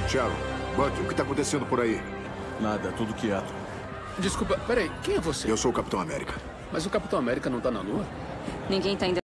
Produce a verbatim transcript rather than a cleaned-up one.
Sharon, Buck, o que está acontecendo por aí? Nada, tudo quieto. Desculpa, peraí, quem é você? Eu sou o Capitão América. Mas o Capitão América não tá na Lua? Ninguém tá indo